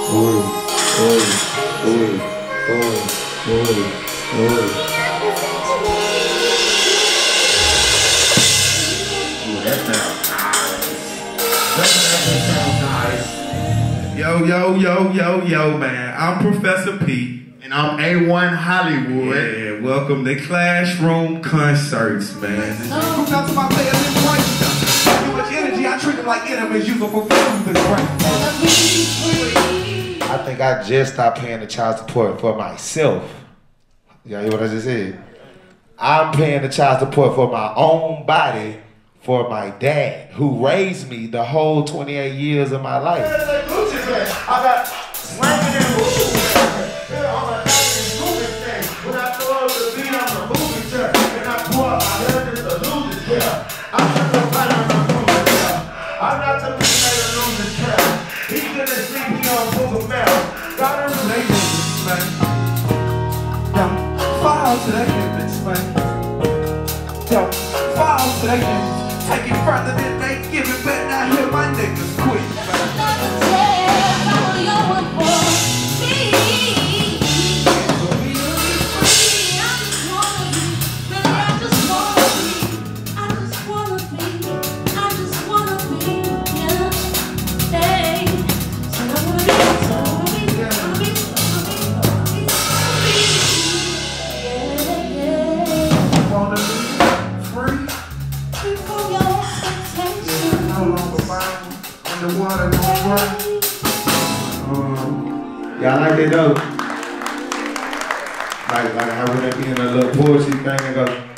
Ooh, ooh, ooh, ooh, ooh, ooh. Ooh, that sounds nice. Yo, yo, yo, yo, yo, man. I'm Professor P. And I'm A1 Hollywood. Yeah, welcome to Classroom Concerts, man. Who talks about playing this right? Too much energy, I treat them like enemies, use them for food and I think I just stopped paying the child support for myself. Y'all hear what I just said? I'm paying the child support for my own body for my dad, who raised me the whole 28 years of my life. I got slamming and moving. I'm a moving thing. When I throw up the beat, I'm a moving chair. And I pull out my head, it's a losing chair. I'm just a fighter, I'm a moving chair. I'm not the man that a losing chair. He's gonna sleep, he on Google Mail. Got him they niggas, man. Don't fall to they niggas, man. Don't fall to they niggas. Take it further than they give it, but now hear my niggas quit, man. Y'all like that though? Like how would that be in a little poetry thing and go?